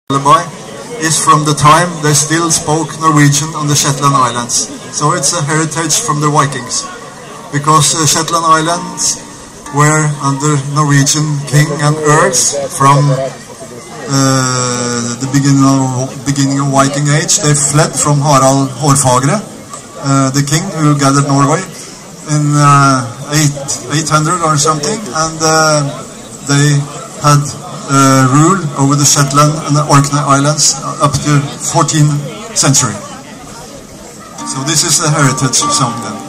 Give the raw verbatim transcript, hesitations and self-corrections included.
lullaby is from the time they still spoke Norwegian on the Shetland Islands. So it's a heritage from the Vikings, because uh, Shetland Islands were under Norwegian king and earls from uh, the beginning of, beginning of Viking age. They fled from Harald Hårfagre, uh, the king who gathered Norway in uh, eight hundred or something, and uh, they had uh, rule over the Shetland and the Orkney Islands up to fourteenth century. So this is a heritage song then.